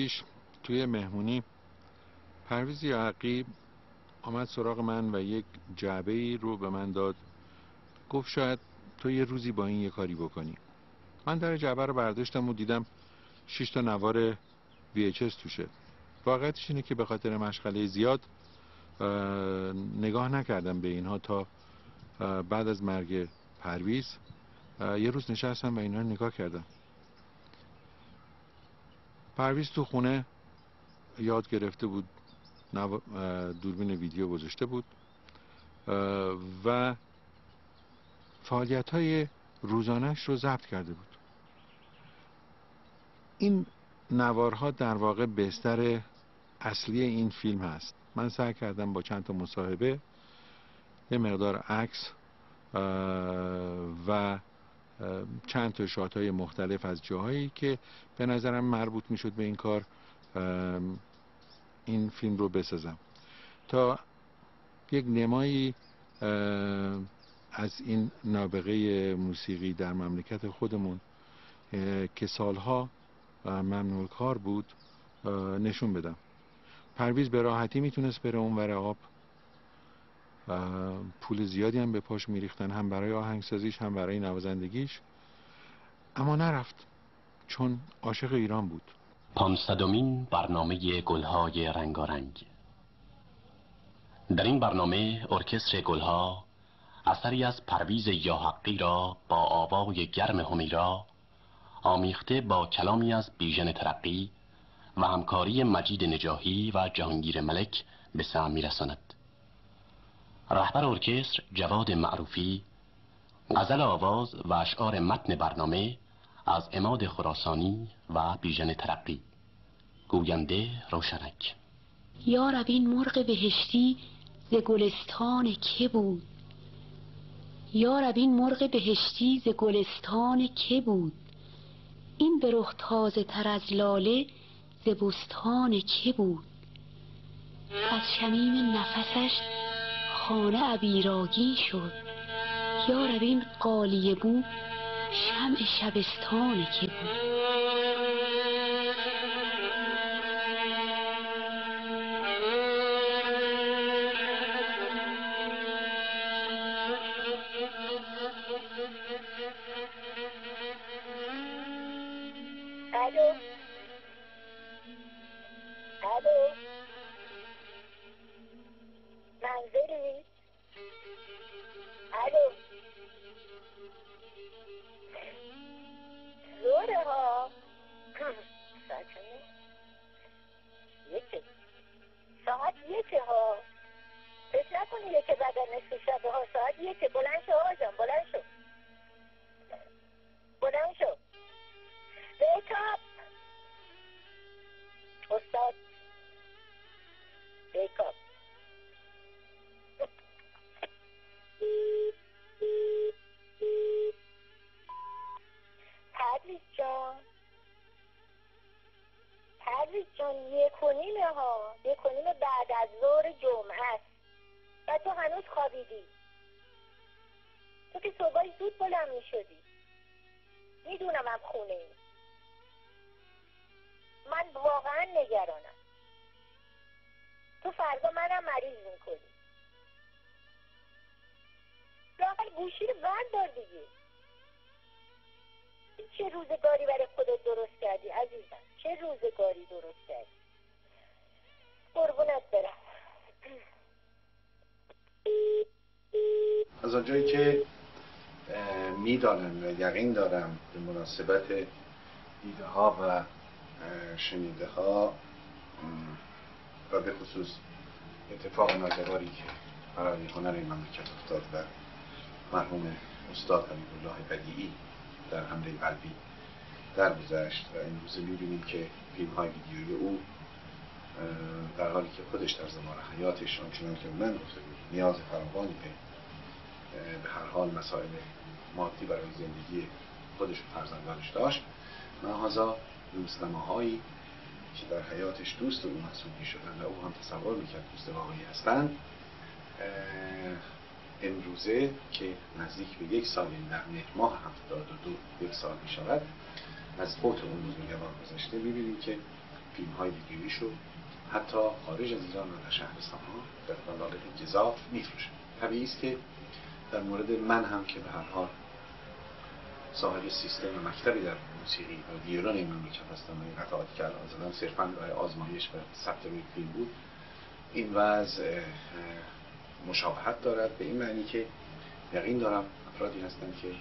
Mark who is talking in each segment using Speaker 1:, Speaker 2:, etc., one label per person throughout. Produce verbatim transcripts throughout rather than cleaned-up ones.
Speaker 1: پیش توی مهمونی پرویز یحقی آمد سراغ من و یک جعبه‌ای رو به من داد، گفت شاید تو یه روزی با این یه کاری بکنی. من در جعبه رو برداشتم و دیدم شش تا نوار وی اچ اس توشه. واقعیتش اینه که به خاطر مشغله زیاد نگاه نکردم به اینها تا بعد از مرگ پرویز یه روز نشستم و اینها رو نگاه کردم. پرویز تو خونه یاد گرفته بود، دوربین ویدیو گذاشته بود و فعالیت‌های روزانه‌اش رو ضبط کرده بود. این نوارها در واقع بستر اصلی این فیلم هست. من سعی کردم با چند تا مصاحبه یه مقدار عکس و چند تا شات‌های مختلف از جاهایی که به نظرم مربوط میشد به این کار این فیلم رو بسازم تا یک نمایی از این نابغه موسیقی در مملکت خودمون که سالها ممنوع کار بود نشون بدم. پرویز به راحتی میتونست بره اون ور آب، پول زیادی هم به پاش میریختن، هم برای آهنگسازیش هم برای نوازندگیش، اما نرفت چون عاشق ایران بود.
Speaker 2: پانصدمین برنامه گلهای رنگارنگ. در این برنامه ارکستر گلها اثری از پرویز یاحقی را با آوای گرم همیرا آمیخته با کلامی از بیژن ترقی و همکاری مجید نجاحی و جهانگیر ملک به سمع می‌رساند. رهبر ارکستر جواد معروفی، غزل آواز و اشعار متن برنامه از عماد خراسانی و بیژن ترقی. گوینده روشنک.
Speaker 3: یارب این مرغ بهشتی ز گلستان که بود، یارب این مرغ بهشتی ز گلستان که بود، این به رخ تازه تر از لاله ز بستان که بود، از شمیم نفسش خانه عبیرآگین شد، یارب این غالیه بو شمع شبستان که بود.
Speaker 4: الو الو منزلی؟ الو زوره ها ساعت چنده؟ یکه ساعت یکه ها، فکر نکنی یکه بعد نصف شبه ها، ساعت یکه. بلند شو آقا، بلند شو بلند شو بیکاپ استاد، بیکاپ. پرویز جان پرویز جان یک و نیمه ها، یک و نیمه بعد از ظهر جمعه است و تو هنوز خوابیدی. تو که صبحی زود بلند می شدی. میدونم هم خونه ای. من واقعا نگرانم. تو فردا منم مریض میکنی. لااقل گوشی رو بردار دیگه. چه روزگاری برای خودت درست کردی عزیزم، چه روزگاری درست کردی. قربونت برم.
Speaker 5: از آنجایی که میدانم و یقین دارم به مناسبت دیده ها و شنیده ها و به خصوص اتفاق ناگواری که برای هنر این مملکت افتاد و مرحوم استاد حبیبالله بدیعی در حمله قلبی درگذشت و این روزه می‌بینیم که فیلم های ویدیویی او در حالی که خودش در زمان حیاتش آنچنان که من گفته بود نیاز فراوانی به به هر حال مسائل مادی برای زندگی خودش و فرزندانش داشت، لحاظا روزنماهایی که در حیاتش دوست او محسوب می‌شدند و او هم تصور می‌کرد دوست واقعی هستند، امروزه که نزدیک به یک سال در مهر ماه هفتاد و دو یک سال می‌شود از فوت اون بزرگوار گذشته، می‌بینیم که فیلم های ویدیویی شو حتی خارج از ایران و در شهرستان ها در ملاقه گزاف میفروشه. طبیعی است که در مورد من هم که به هر حال صاحب سیستم و مکتبی در موسیقی و ویولن این مملکت هستم و این قطعاتی که الان زدم صرفاً برای آزمایش و ثبت روی فیلم بود، این وضع مشابهت دارد، به این معنی که یقین دارم افرادی هستن که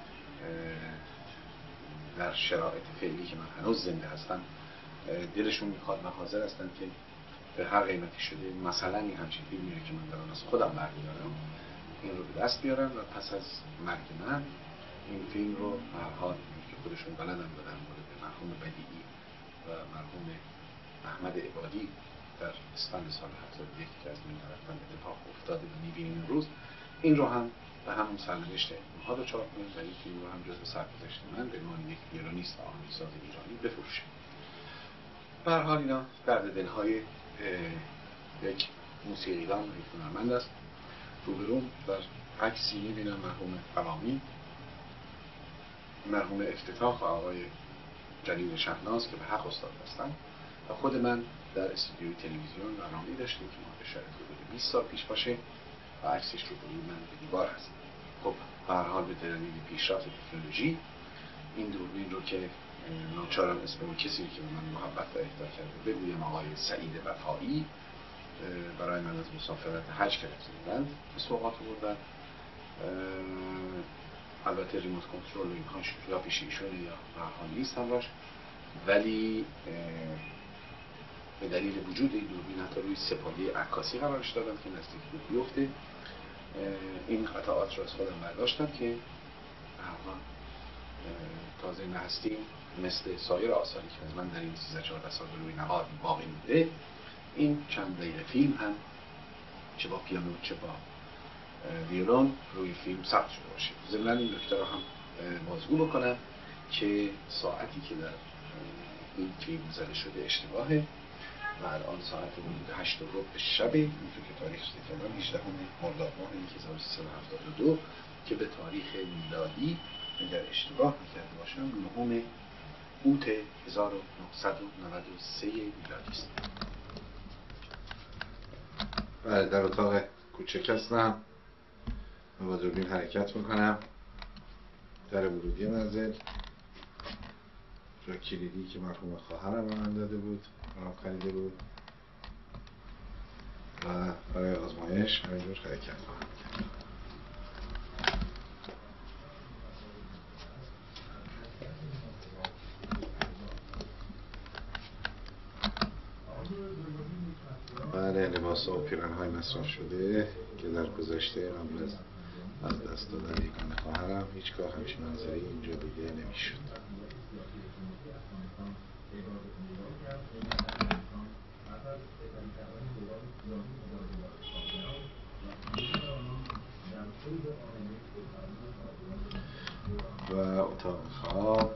Speaker 5: در شرایط فعلی که من هنوز زنده هستم دلشون میخواد و حاضر هستن که به هر قیمتی شده مثلا این همچین فیلمی که من دارم از خودم برمی‌دارم این رو به دست بیارم و پس از مرگ من این فیلم رو به هر حال که خودشون بلدن بدن مورد مرحوم بدیعی و مرحوم احمد عبادی در اسفند سال هفتاد و یک که از این طرفن اتفاق افتاده و می‌بینیم امروز، این رو هم به همون سرنوشت اونها رو چاپ کنیم و این فیلم رو هم جزو سرگذشت من به عنوان یک ویولونیست و آهنگساز ایرانی بفروشیم. به هر حال اینا درد دل‌های یک موسیقیدان و یک هنرمند است. روبروم در عکسی می‌بینم مرحوم قوامی، مرحوم افتتاح و آقای جلیل شهناز که به حق استاد هستن و خود من در استودیوی تلویزیون برنامه‌ای داشتیم که ما به شاید حدود بیست سال پیش باشه و عکسش رو روی من به دیوار هست. خب به هر حال به دلیل پیشرفت تکنولوژی این دوربین رو که ناچارم اسم کسی که به من محبت و اهدا کرده بگویم آقای سعید وفایی برای من از مسافرت حج گرفته بودند به سوغات بردن. البته ریموت کنترل و اینهاش یا پیش ایشونه یا به هر حال نیست همراش، ولی به دلیل وجود این دوربین حتی روی سپایه عکاسی قرارش دادم که نزدیک بود بیفته. این قطعات رو از خودم برداشتم که به هر حال تازه نهستیم مثل سایر آثاری که از من در این سیزده چهارده سال روی نقاد باقی مونده، این چند دقیقه فیلم هم چه با پیانو چه با ویولون روی فیلم ثبت شده باشه. ضمن این نکته رو هم بازگو بکنم که ساعتی که در این فیلم زده شده اشتباهه و الان ساعت حدود هشت و ربع شب، اینطور که تاریخ استفادم هجدهم مرداد ماه هزار و سیصد و هفتاد و دو که به تاریخ میلادی اگر اشتباه نکرده باشم نهم اوت هزار و نهصد و نود و سه میلادی است. بله، در اتاق کوچک هستم و با دوربین حرکت میکنم. در ورودی منزل جا کلیدی که مرحوم خواهرم به من داده بود برام خریده بود و برای آزمایش همینجور حرکت خواهم کرد. بله، لباس و پیرن های مصرف شده که در گذشته قبل از از دست دادن یگانه خواهرم هیچگاه همچین منظری اینجا دیده نمیشد. و اتاق خواب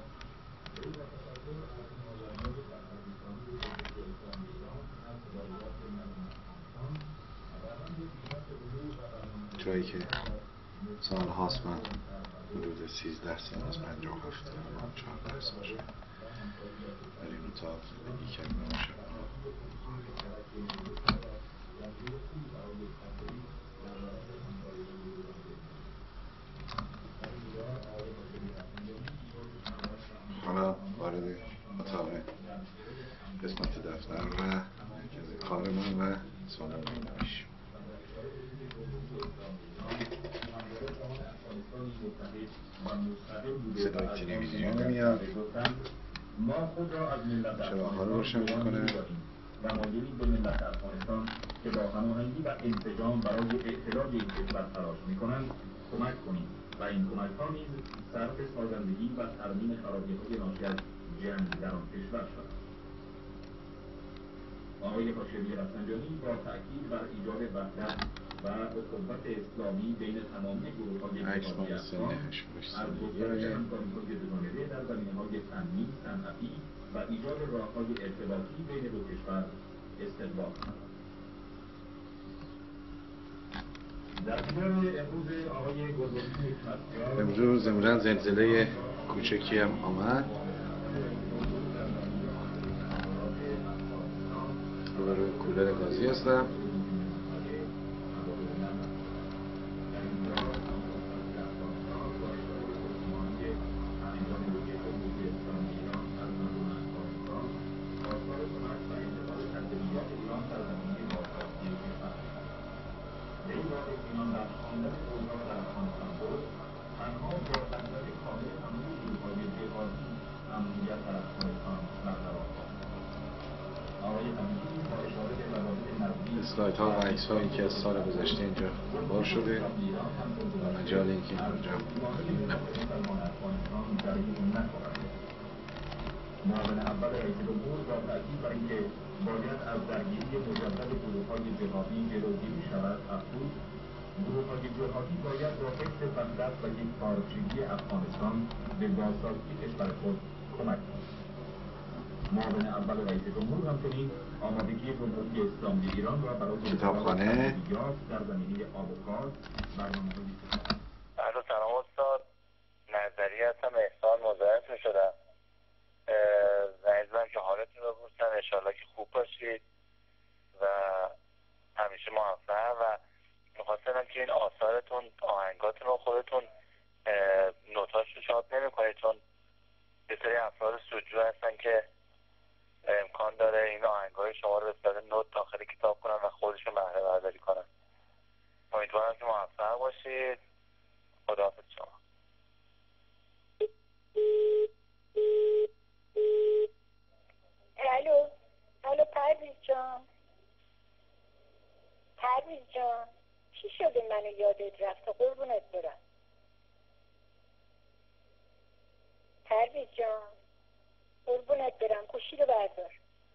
Speaker 5: جایی که سال هاست من حدود سیزده سال از پنجاه و هفت و چهارده سال شد در این اتاق زندگی کردم و شب حالا وارد اتاق قسمت دفتر و مرکز کار من و سالن من میشیم. صدای تلویزیون میاد، چراغ‌ها رو روشن میکنه
Speaker 6: و مایلی به ملت افغانستان که با هماهنگی و انسجام برای اعتلاج این کشور تلاش میکنند کمک کنید و این کمک‌ها نیز صرف سازندگی و ترمیم خرابی‌های ناشی از جنگ در آن کشور شود. آقای هاشمی رفسنجانی با تأکید بر ایجاد وحدت و اخوت اسلامی بین تمامی گروه‌های اقتصادی افغان از گسترش همکاری‌های دوجانبه در زمینه‌های فنی، صنعتی و ایجاد راه‌های ارتباطی بین دو کشور استقبال کند. در دیدار امروز آقای گلبانو حکمتیار
Speaker 5: امروز امروز زلزله کوچکی هم آمد روبروی کولر گازی هستم. اسلایت ها و عکس هایی که از سال گذشته اینجا بار شده و مجال اینکه این رو جمع کنیم نبود.
Speaker 6: معاون اول رئیس جمهور را تاکید بر اینکه باید از درگیری مجدد گروه‌های جهادی جلوگیری شود افزود گروه‌های جهادی باید با حفظ وحدت و یکپارچگی افغانستان به بازسازی کشور خود کمک کنند. معاون اول رئیس جمهور همچنین آمادگی جمهوری اسلامی ایران را برای
Speaker 5: کتابخانه
Speaker 6: در زمینه آب و گاز برنامه‌ریزی کرد.
Speaker 7: الو سلام استاد، نظری هستم، احسان مزاحمتون شدم. زنیزم که حالتون رو بپرسم، انشالله که خوب باشید و همیشه موفق. و میخواستم که این آثارتون، آهنگاتون رو خودتون نوتاش رو چاپ نمی کنید، چون یه سری افراد سودجو هستن که امکان داره این آهنگای شما رو به صورت نوت داخل کتاب کنن و خودشون بهره برداری کنن. امیدوارم که موفق باشید. خداحافظ شما.
Speaker 4: الو الو پرویز جان، پرویز جان چی شده منو یادت رفته؟ قربونت برم پرویز جان، قربونت برم، گوشی رو بردار.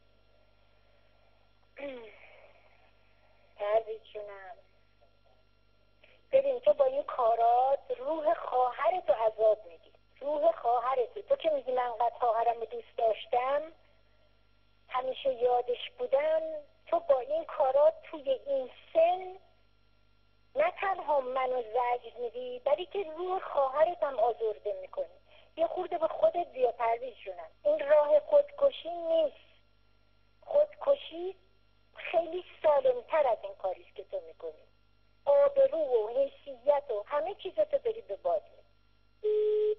Speaker 4: پرویز جونم ببین، تو با این کارات روح خواهرتو عذاب میدی، روح خواهرتو. تو که میگی من قد خواهرم رو دوست داشتم، همیشه یادش بودم، تو با این کارات توی این سن نه تنها منو زجر میدی، بلی که روح خواهرت هم آزرده میکنی. یه خورده به خودت بیا پرویز جونم، این راه خودکشی نیست. خودکشی خیلی سالمتر از این کاریست که تو میکنی. آبرو و حیثیت و همه چیزتو داری به باد می‌بری.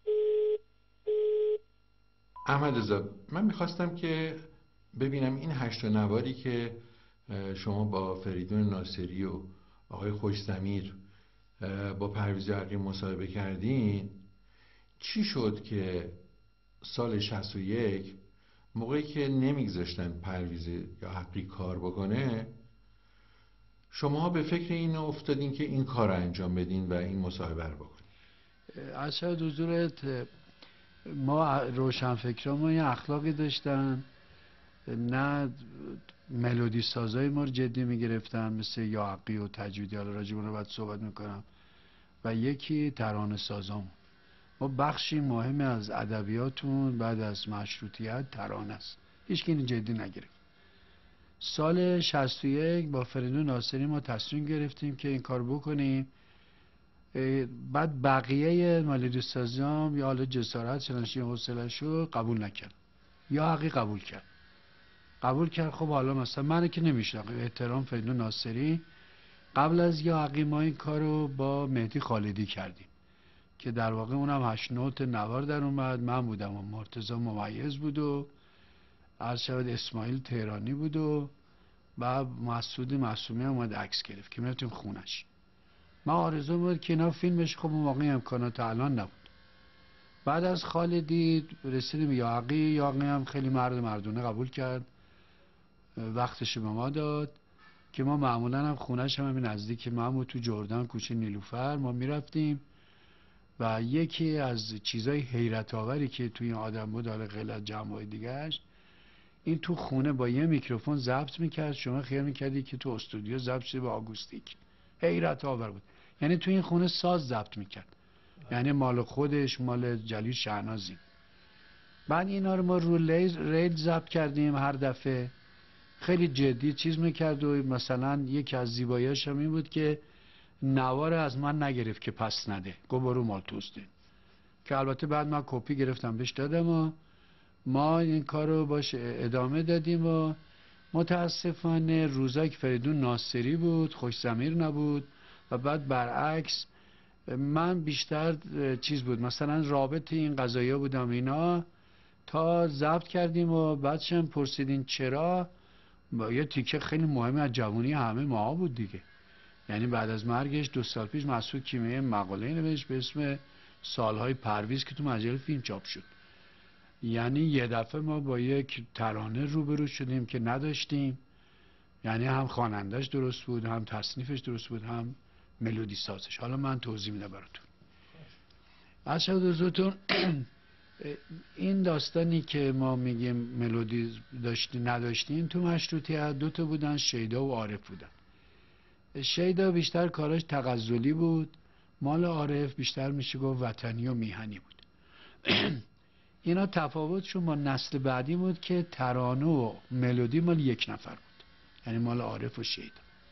Speaker 1: احمد رضا، من میخواستم که ببینم این هشت نواری که شما با فریدون ناصری و آقای خوش‌ضمیر با پرویز یحیی مصاحبه کردین، چی شد که سال شصت و یک موقعی که نمیگذاشتن پرویز یحیی کار بکنه، شما به فکر این افتادین که این کار رو انجام بدین و این مصاحبه رو بکنین؟
Speaker 8: از شاید حضورت ما روشنفکرامون یه اخلاقی داشتن، نه ملودی سازای ما رو جدی میگرفتن مثل یحیی و تجویدی، حالا راجع به اون رو باید صحبت میکنم، و یکی ترانه سازامون. ما بخشی مهمی از ادبیاتون بعد از مشروطیت ترانه است، هیچ کی اینو جدی نگرفت. سال شصت و یک با فریدون ناصری ما تصمیم گرفتیم که این کار بکنیم. بعد بقیه ملودی سازام یا حالا جسارت شناشی حوصله‌شو قبول نکرد، یا حقی قبول کرد قبول کرد خب حالا مثلا من که نمیشناخت، احترام فریدون ناصری، قبل از یا حقی ما این کارو با مهدی خالدی کردیم که در واقع اونم هشت نوت نوار در اومد. من بودم و مرتضی ممیز بود و عرض شود اسماعیل تهرانی بود و بعد مسعود معصومی اومد عکس گرفت که میرفتیم خونش. ما آرزو بود که اینا فیلمش خب واقعی امکانات الان نبود. بعد از خالدی رسیدیم یا حقی، یا حقی هم خیلی مرد مردونه قبول کرد، وقتش به ما داد که ما معمولا هم خونش هم همین نزدیک من بود، تو جردن کوچه نیلوفر ما میرفتیم. و یکی از چیزای حیرت آوری که توی این آدم بود، حالا غیر از جمع‌های دیگه‌اش، این تو خونه با یه میکروفون ضبط میکرد، شما خیال میکردی که تو استودیو ضبط شده با آگوستیک. حیرت آور بود. یعنی تو این خونه ساز ضبط میکرد، یعنی مال خودش، مال جلیل شهنازی. بعد اینا رو ما رو ریل ضبط کردیم، هر دفعه خیلی جدی چیز میکرد. و مثلا یکی از زیبایی‌هاش هم این بود که نوار از من نگرفت که پس نده، گو برو مال توسته، که البته بعد من کپی گرفتم بهش دادم و ما این کار رو باش ادامه دادیم. و متاسفانه روزایی که فریدون ناصری بود خوش ضمیر نبود و بعد برعکس من بیشتر چیز بود، مثلا رابط این قضایا بودم اینا تا ضبط کردیم و بعدش هم پرسیدین چرا. با یه تیکه خیلی مهمی از جوانی همه ما بود دیگه. یعنی بعد از مرگش دو سال پیش مسعود کیمیایی مقاله نوشت به اسم سالهای پرویز که تو مجله فیلم چاپ شد. یعنی یه دفعه ما با یک ترانه روبرو شدیم که نداشتیم، یعنی هم خواننده‌اش درست بود، هم تصنیفش درست بود، هم ملودی سازش. حالا من توضیح میدم براتون. عرض حضورتون این داستانی که ما میگیم ملودی داشتی نداشتیم تو مشروطیت دو تا بودن، شیدا و عارف بودن. شیدا بیشتر کاراش تغزلی بود، مال عارف بیشتر میشه گفت وطنی و میهنی بود. اینا تفاوتشون با نسل بعدی بود که ترانه و ملودی مال یک نفر بود، یعنی مال عارف و شیدا.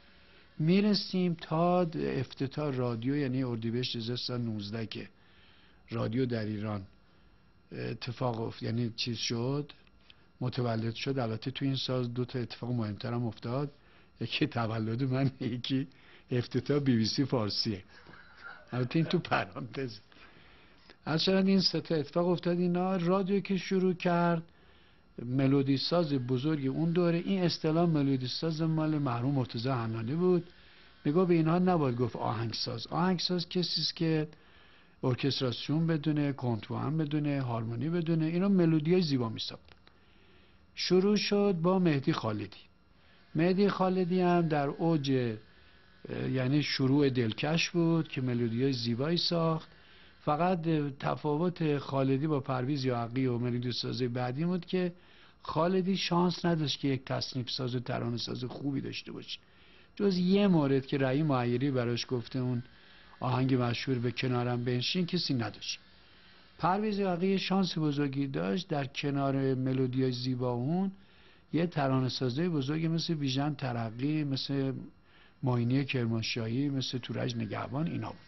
Speaker 8: میرسیم تا افتتاح رادیو، یعنی اردیبهشت هزار و سیصد و نوزده که رادیو در ایران اتفاق افت، یعنی چیز شد، متولد شد. البته تو این سال دو تا اتفاق مهمتر هم افتاد، یکی تولد من، یکی افتتاح بی بی سی فارسیه. البته این تو پرانتز. اصلا این سه تا اتفاق افتاد. اینا رادیو که شروع کرد، ملودی ساز بزرگ اون دوره، این اصطلاح ملودی ساز مال مرحوم مرتضی حنانی بود. میگه به اینها نباید گفت آهنگساز. آهنگساز کسی است که ارکستراسیون بدونه، کنتربند بدونه، هارمونی بدونه، اینا ملودیای زیبا میساخت. شروع شد با مهدی خالدی. مهدی خالدی هم در اوج، یعنی شروع دلکش بود که ملودیای زیبایی ساخت. فقط تفاوت خالدی با پرویز یاحقی و ملودی سازی بعدی بود که خالدی شانس نداشت که یک تصنیف ساز و ترانه ساز خوبی داشته باشه، جز یه مورد که رعی معیری براش گفته اون آهنگ مشهور به کنارم بنشین کسی نداشت. پرویز یاحقی شانس بزرگی داشت، در کنار ملودیای زیبا اون یه ترانه سازی بزرگی مثل بیژن ترقی، مثل معینی کرمانشاهی، مثل تورج نگهبان اینا بود.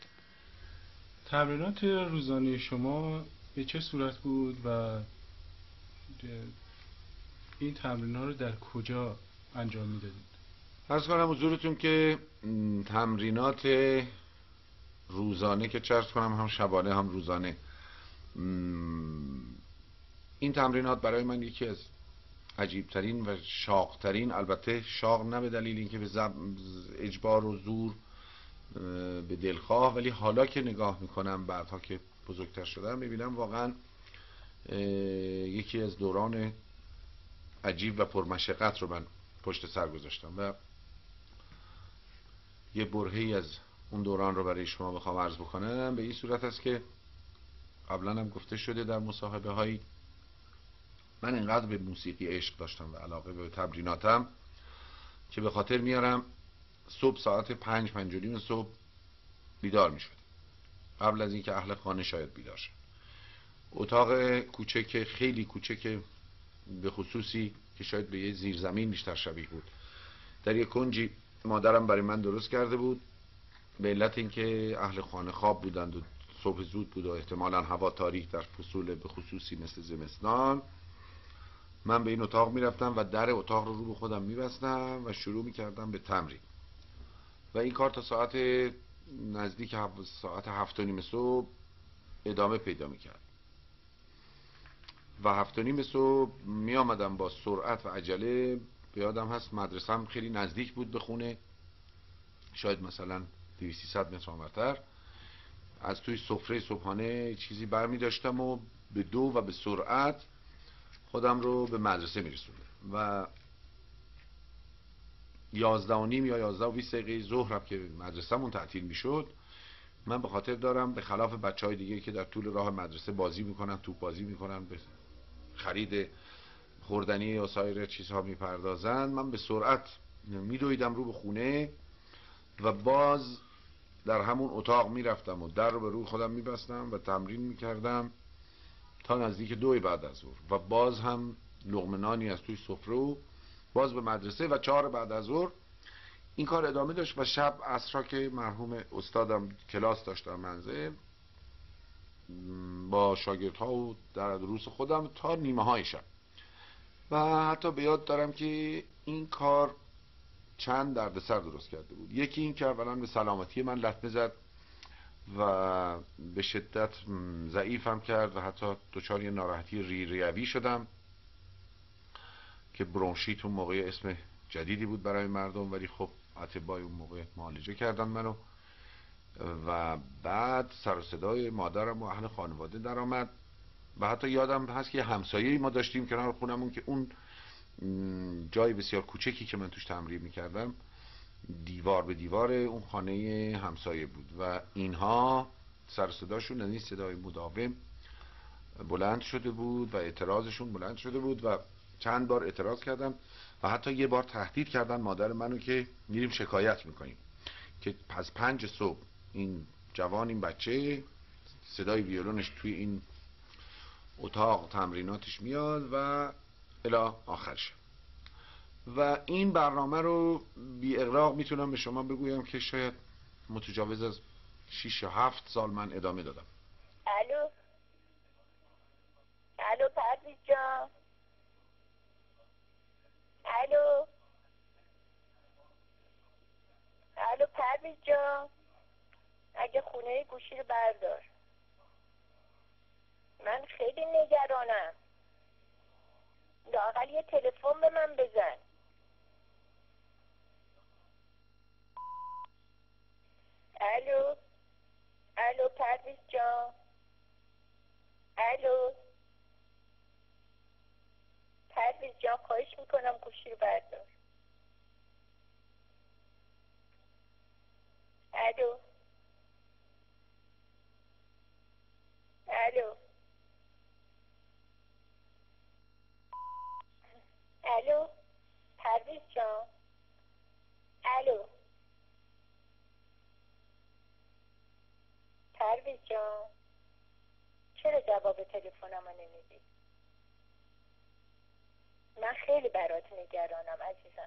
Speaker 9: تمرینات روزانه شما به چه صورت بود و این تمرینات رو در کجا انجام میدادید؟
Speaker 5: عرض کنم حضورتون که تمرینات روزانه که چرت کنم هم شبانه هم روزانه، این تمرینات برای من یکی از عجیبترین و شاقترین، البته شاق نه به دلیل اینکه به اجبار و زور به دلخواه، ولی حالا که نگاه میکنم بعدها که بزرگتر شدم میبینم واقعا یکی از دوران عجیب و پرمشقت رو من پشت سر گذاشتم و یه برهه‌ای از اون دوران رو برای شما بخوام عرض بکنم. به این صورت است که قبلا هم گفته شده در مصاحبه هایی، من انقدر به موسیقی عشق داشتم و علاقه به تمریناتم که به خاطر میارم صبح ساعت پنج پنج و نیم صبح بیدار می شد، قبل از اینکه اهل خانه شاید بیدار شد. اتاق کوچک، خیلی کوچک به خصوصی که شاید به یه زیرزمین بیشتر شبیه بود، در یک کنجی مادرم برای من درست کرده بود، به علت اینکه اهل خانه خواب بودند و صبح زود بود و احتمالاً هوا تاریک در فصول به خصوصی مثل زمستان. من به این اتاق می رفتم و در اتاق رو رو به خودم می بستم و شروع می کردم به تمرین و این کار تا ساعت نزدیک ساعت هفت و نیم صبح ادامه پیدا می کرد و هفت و نیم صبح می آمدم با سرعت و عجله. بیادم هست مدرسم خیلی نزدیک بود به خونه، شاید مثلا دویست سیصد متر آنورتر. از توی سفره صبحانه چیزی برمی داشتم و به دو و به سرعت خودم رو به مدرسه می رسوندم و یازده و نیم یا یازده و بیست دقیقه ظهرم که مدرسه‌مون تعطیل می شد، من به خاطر دارم به خلاف بچه های دیگه که در طول راه مدرسه بازی میکنن، توپ بازی میکنن، به خرید خوردنی یا سایر چیزها میپردازن، من به سرعت میدویدم رو به خونه و باز در همون اتاق میرفتم و در رو به روی خودم میبستم و تمرین میکردم تا نزدیک دوی بعد از ظهر و باز هم لقمه نانی از توی سفره و باز به مدرسه و چهار بعد از ظهر این کار ادامه داشت. و شب عصرها که مرحوم استادم کلاس داشت در منزل، با شاگردها و در دروس خودم تا نیمه های شب و حتی به یاد دارم که این کار چند دردسر درست کرده بود. یکی این که اولا به سلامتی من لطمه زد و به شدت ضعیفم کرد و حتی دچار یه ناراحتی ری ریوی شدم که برونشیت اون موقع اسم جدیدی بود برای مردم، ولی خب اطبای اون موقع معالجه کردن منو. و بعد سر و صدای مادرم و اهل خانواده در آمد و حتی یادم هست که همسایه‌ای ما داشتیم کنار خونمون که اون جای بسیار کوچکی که من توش تمرین میکردم دیوار به دیوار اون خانه همسایه بود و اینها سر و صداشون، یعنی صدای مداوم بلند شده بود و اعتراضشون بلند شده بود و چند بار اعتراض کردن و حتی یه بار تهدید کردن مادر منو که میریم شکایت میکنیم که پس پنج صبح این جوان، این بچه صدای ویولونش توی این اتاق تمریناتش میاد و الی آخرش. و این برنامه رو بی اغراق میتونم به شما بگویم که شاید متجاوز از شش یا هفت سال من ادامه دادم.
Speaker 4: الو الو پرویز جان، الو الو پرویز جان، اگه خونه گوشی رو بردار، من خیلی نگرانم، لااقل یه تلفن به من بزن. الو الو پرویز جان، الو پرویز جان، خواهش میکنم گوشی رو بردار. الو الو الو پرویز جان، الو پرویز جان، چرا جواب تلفنمو نمیدی؟ من خیلی برات نگرانم عزیزم.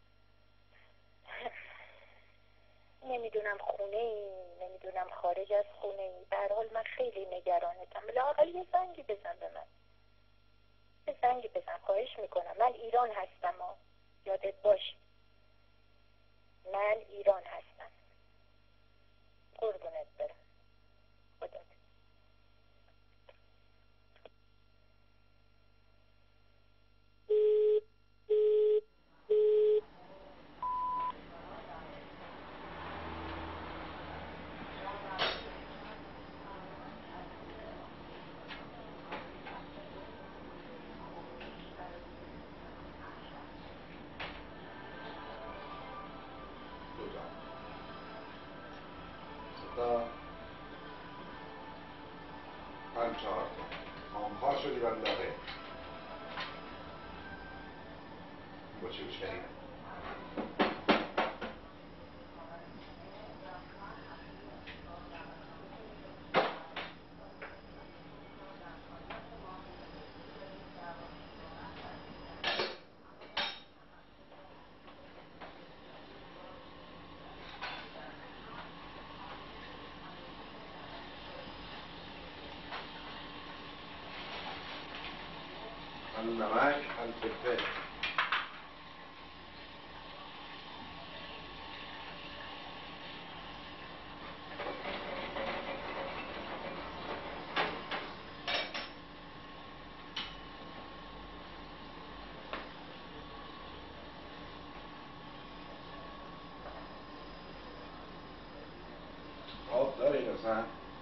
Speaker 4: نمیدونم خونه ای، نمیدونم خارج از خونه ای، به هر حال من خیلی نگرانتم. لااقل یه زنگی بزن به من، یه زنگی بزن، خواهش میکنم. من ایران هستم ها، یادت باش من ایران هستم. قربونت برم، خدا.
Speaker 5: پنج چهار آمها شدی بنداره با چه بشکنی؟ النمک الفلفل. آب داری لطفاً؟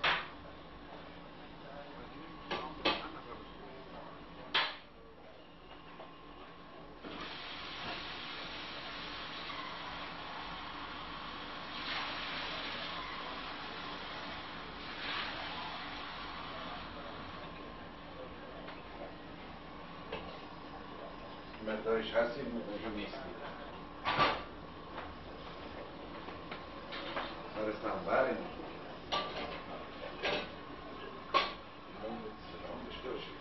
Speaker 5: مقدارش هستی مقدارش نیستی سر سنبر این سلام داشته باشید.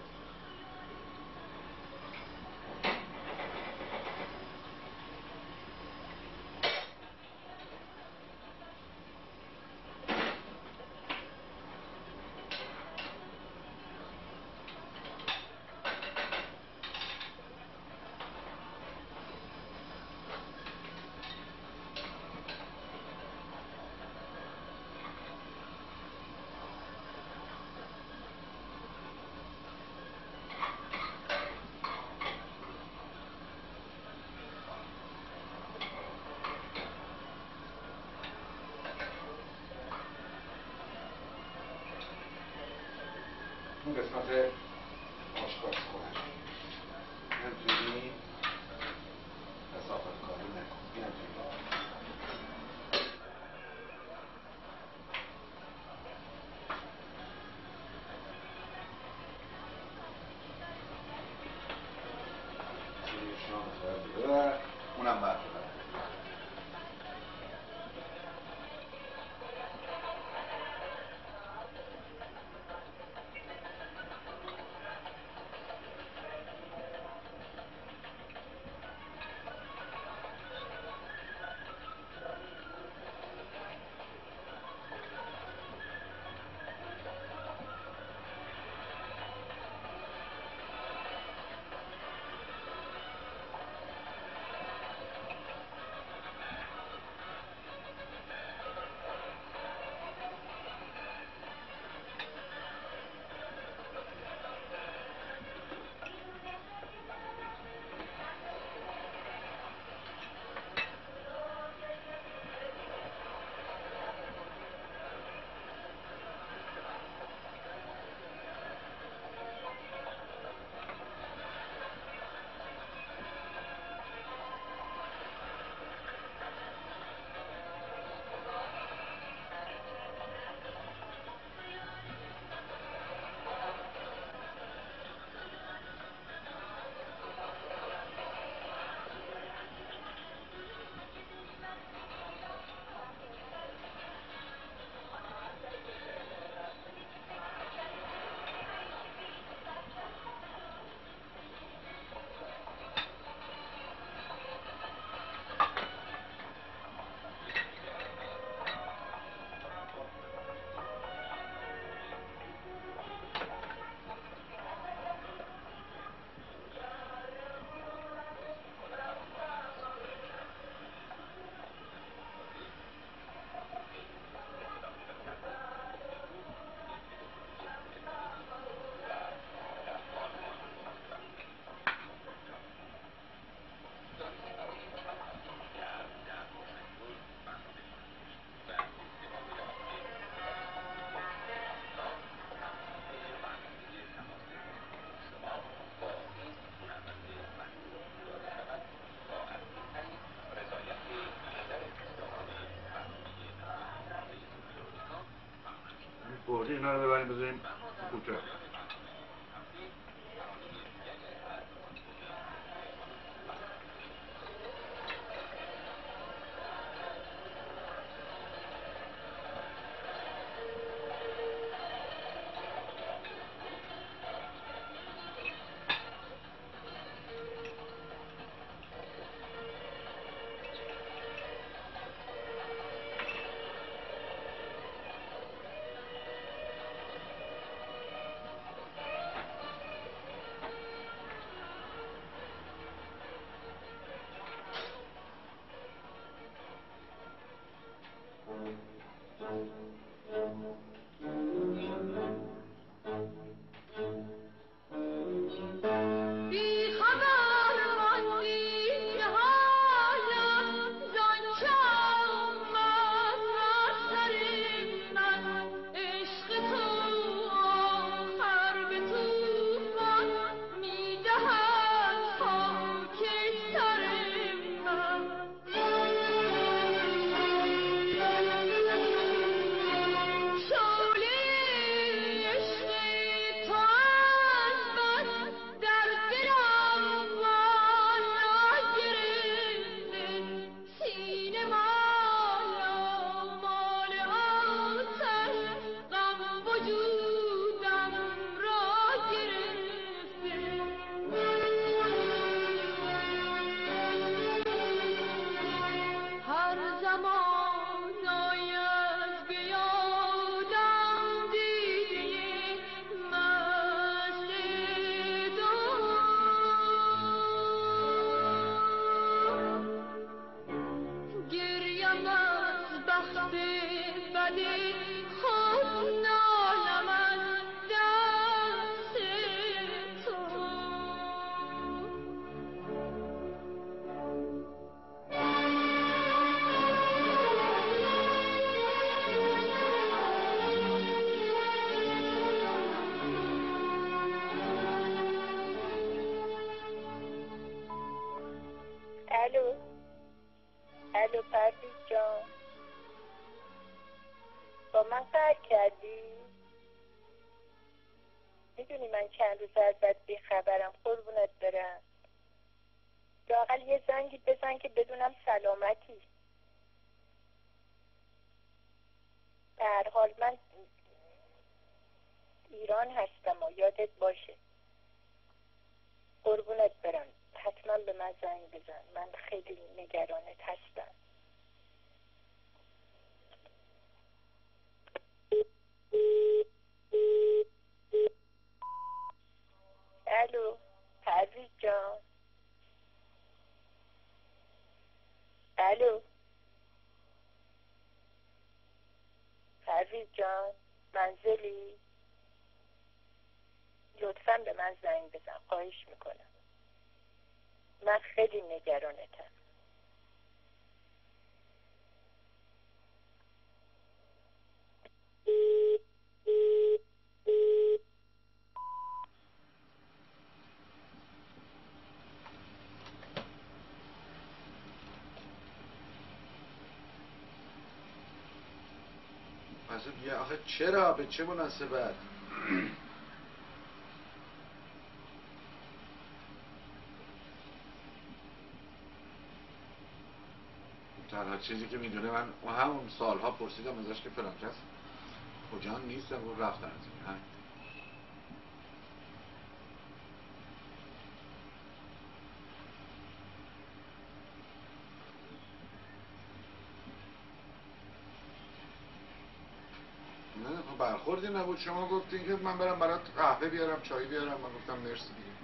Speaker 5: آوردی اینا رو ببریم بذاریم کوچه.
Speaker 4: الو الو پرویز جان، با من قهر کردی؟ میدونی من چند روز ازت بیخبرم، قربونت برم. لااقل یه زنگی بزن که بدونم سلامتی. به هر حال من ایران هستم و یادت باشه. قربونت برم، حتما به من زنگ بزن، من خیلی نگرانت هستم. الو پرویز جان، الو پرویز جان، منزلی؟ لطفاً به من زنگ بزن، خواهش میکنم، من خیلی نگرانتم.
Speaker 5: مسعود یه آخه چرا؟ به چه مناسبت؟ تنها چیزی که میدونه، من همون سالها پرسیدم ازش که فلان کس کجا نیستم و رفتن از این. نه برخوردی نبود، شما گفتین که من برم برات قهوه بیارم، چای بیارم، من گفتم مرسی دیگه.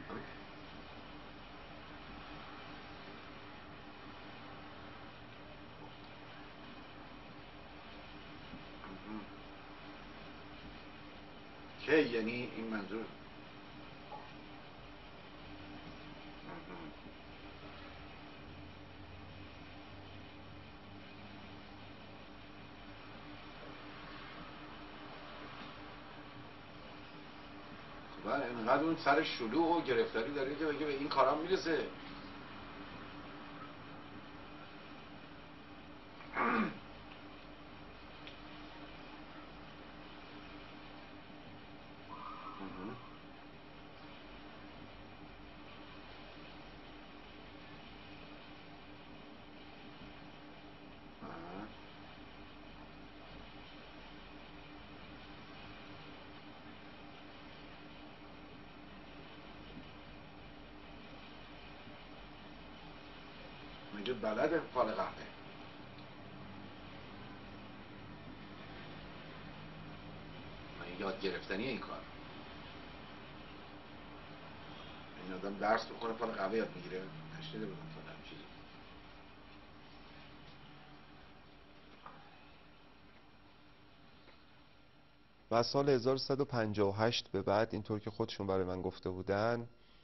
Speaker 5: که یعنی این منظور خب اینقدر اون سر شلوغ و گرفتاری داره که بگه به این کارام میرسه. مگه بلده فال قهوه؟ من یاد گرفتنی این کار. این آدم درس بخونه فال قهوه یاد میگیره؟ نشنیده بودم تا همین چیزی.
Speaker 10: و از سال هزار و سیصد و پنجاه و هشت به بعد اینطور که خودشون برای من گفته بودن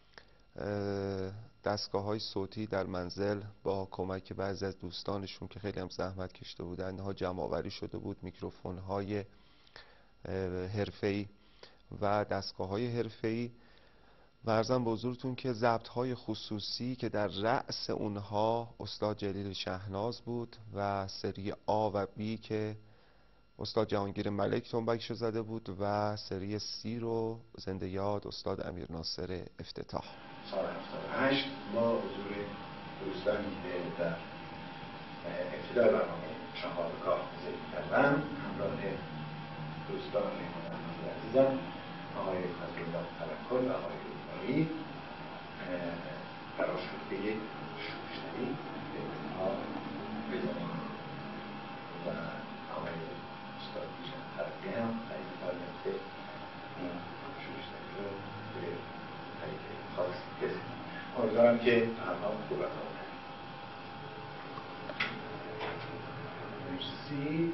Speaker 10: دستگاه های صوتی در منزل با کمک بعضی از دوستانشون که خیلی هم زحمت کشیده بودن ها جمع آوری شده بود. میکروفون های حرفه‌ای و دستگاه های حرفه‌ای و عرضم به حضورتون که ضبط های خصوصی که در رأس اونها استاد جلیل شهناز بود و سری آ و بی که استاد جهانگیر ملک تنبکشو زده بود و سری سی رو زنده یاد استاد امیر ناصر افتتاح.
Speaker 5: سال هفتاد و هشت ما حضور دوستانی که در ابتدای برنامه چهارگاه ذکر کردم همراه دوستان مهمان عزیزم آقای فضلالله توکل و آقای روزماری قرار شد که یک شوشتری به اونها بزنیم و آقای استاد بیشن طرفی هم خیلی کردن که این شوشتری رو به طریقه خاص بزنیم. امیدوارم که همه خوب رفتار مرسی.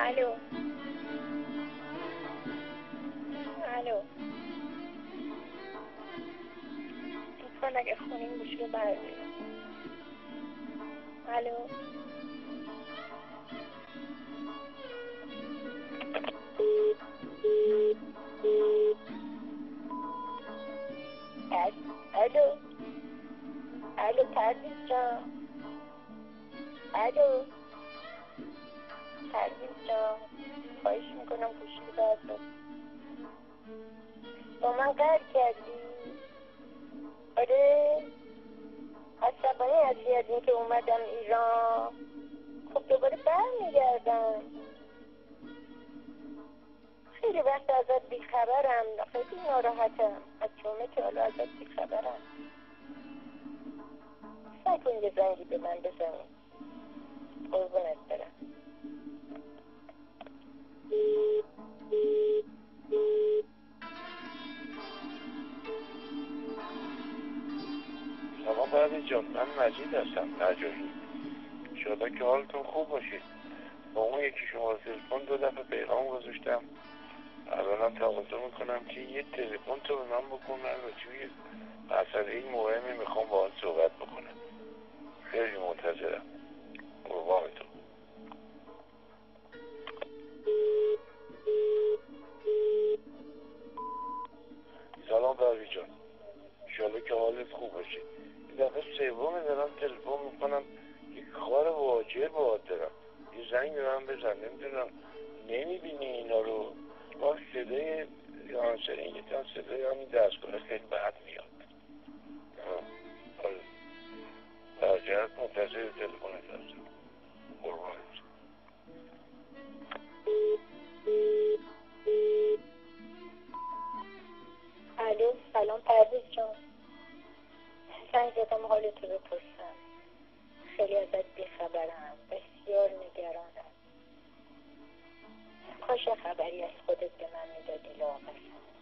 Speaker 4: الو الو لطفا اگه خونین گوشی رو برداریم. الو الو الو پرویز جان، الو پرویز جان، خواهش میکنم گوشی رو بردار. با من قهر کردی؟ آره عصبانی هستی از این که اومدم ایران؟ خب دوباره برمیگردم. خیلی وقت ازت بیخبرم، خیلی ناراحتم از جمعه که حالا ازت بیخبرم. سعی کن یه زنگی به من بزنی، قربونت برم.
Speaker 7: سلام پرویز جان، من مجید هستم نجاهی. انشالله که حالتون خوب باشید. با اون یکی شما تلفن دو دفعه پیغام گذاشتم، الانم تقاضا میکنم که یه تلفن تو به من بکنن و توی مسئله مهمی میخوام باهات صحبت بکنم. خیلی منتظرم. قربانتون. سلام پرویز جان، انشالله که حالت خوب باشه. این دفعه سوم دارم تلفن میکنم، یک کار واجب باهات دارم. یه زنگ به من بزن. نمیدونم نمیبینی اینا رو؟ با صدای آنسرینگ تا صدای همین دستگاه خیلی بد میاد. در جهت منتظر تلفنت هستم. قربانت.
Speaker 4: الو سلام پرویز جان، زنگ زدم حالتو بپرسم. خیلی ازت بیخبرم، بسیار نگرانم. کاش خبری از خودت به من میدادی لااقل.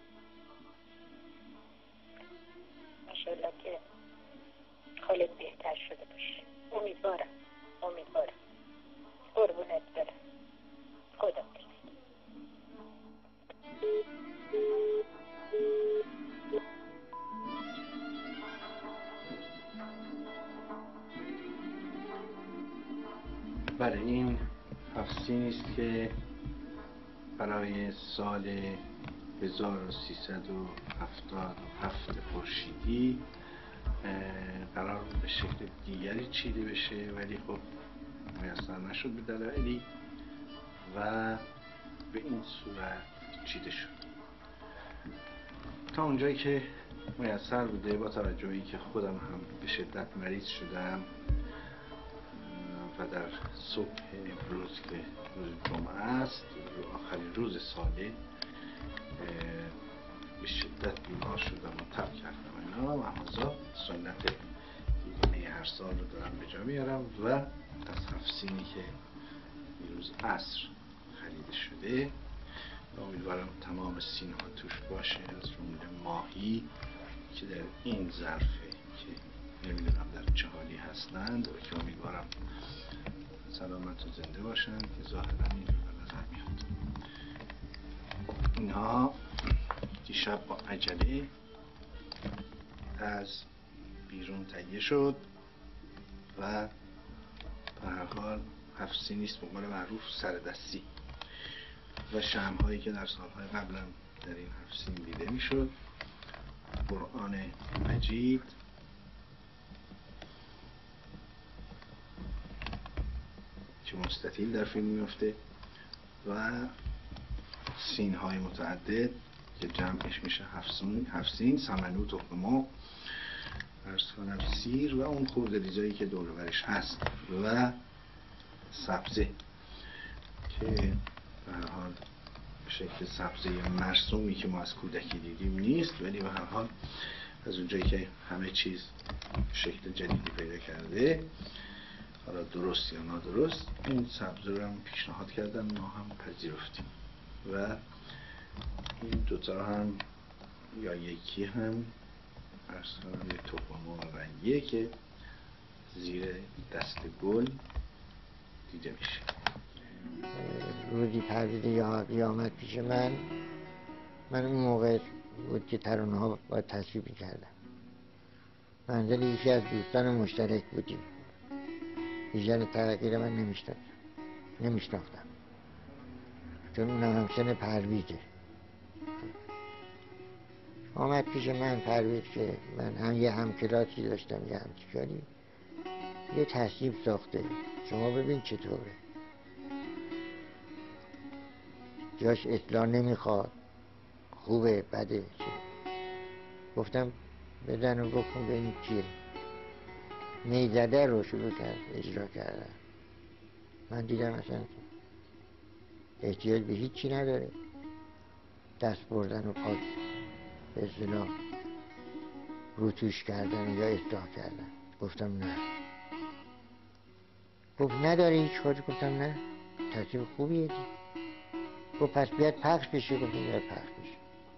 Speaker 4: انشالله که حالت بهتر شده باشه. امیدوارم امیدوارم. قربونت برم. خدا
Speaker 5: بله، این هفسینی است که برای سال هزار و سیصد و هفتاد و هفت خورشیدی قرار بود به شکل دیگری چیده بشه، ولی خب میسر نشد به دلایلی و به این صورت چیده شد. تا اونجایی که میسر بوده، با توجهی که خودم هم به شدت مریض شدم و در صبح امروز که روز جمعه است، آخرین روز ساله، به شدت بیمار شدم و تب کردم اینا و همازا سنت دیگه هر سال رو دارم به جا میارم و از هفسینی که دیروز عصر خریده شده، امیدوارم تمام سین ها توش باشه، از جمله ماهی که در این ظرفه که نمیدونم در چه حالی هستند و که امیدوارم سلامت و زنده باشند که ظاهرا این رو به نظر میاد. اینها دیشب با عجله از بیرون تهیه شد و به هر حال هفسینی است به قول معروف سردستی و شمع‌هایی که در سالهای قبلا در این هفسین دیده میشد، قرآن مجید که مستطیل در فیلم میفته و سین های متعدد که جمعش میشه هفسین، هفسین سمنو تخم مرغ، عرض کنم سیر و اون خورده ریزایی که دور و برش هست و سبزه که به هر حال شکل سبزه مرسومی که ما از کودکی دیدیم نیست، ولی به هر حال از اونجایی که همه چیز شکل جدیدی پیدا کرده، حالا درست یا نادرست، این سبزه رو هم پیشنهاد کردن، ما هم پذیرفتیم و این دوتا هم یا یکی هم عرض کنم یه تخم مرغ رنگیه که زیر دست گل دیده میشه.
Speaker 11: روزی پرویز یاحقی آمد پیش من، من اون موقع بود که ترانه ها باید تصویب می‌کردم. منزل یکی از دوستان مشترک بودیم. بیژن ترقی رو من نمی‌شناختم نمی‌شناختم چون اونم همسن پرویزه. آمد پیش من پرویز که من هم یه همکلاسی داشتم یه همچیکاری، یه تصنیف ساخته، شما ببین چطوره، جاش اطلاع نمیخواد، خوبه بده چه. گفتم بزن و بکن ببین چیه. نیزده رو شروع کرد اجرا کردن. من دیدم اصلا احتیاج به هیچی نداره، دست بردن و پاک به اصطلاح روتوش کردن یا اصلاح کردن. گفتم نه. گفت نداره هیچ کاری. گفتم نه، تصویر خوبیه دی. گفت پس بیاد پخش بشه. گفتم بیاد پخش بشه.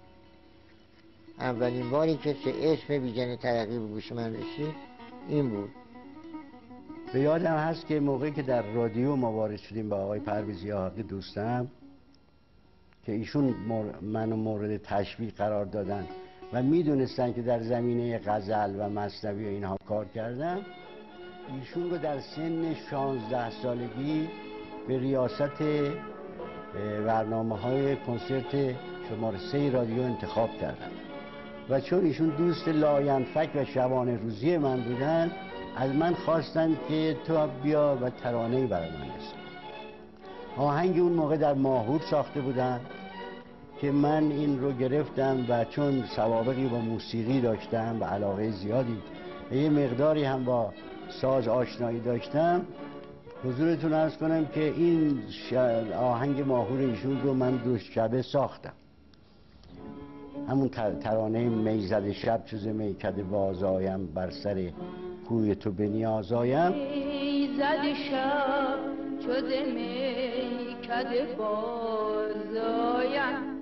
Speaker 11: اولین باری که سه اسم بیژن ترقی به گوش من رسید این بود.
Speaker 12: به یادم هست که موقعی که در رادیو ما وارد شدیم با آقای پرویز یاحقی دوستم که ایشون منو مورد تشویق قرار دادن و میدونستن که در زمینه غزل و مثنوی و اینها کار کردم، ایشون رو در سن شانزده سالگی به ریاست برنامه های کنسرت شماره سه رادیو انتخاب کردن و چون ایشون دوست لاینفک و شبانه روزی من بودن، از من خواستن که تو بیا و ترانه‌ای برای من بساز. آهنگ اون موقع در ماهور ساخته بودن که من این رو گرفتم و چون سوابقی با موسیقی داشتم و علاقه زیادی و یه مقداری هم با ساز آشنایی داشتم، حضورتون عرض کنم که این آهنگ ماهور ایشون رو من دو شبه ساختم. همون ترانه میزد شب چوز میکده بازایم، بر سر کوی تو به نیاز آیم.
Speaker 13: میزد شب چوز میکده بازایم،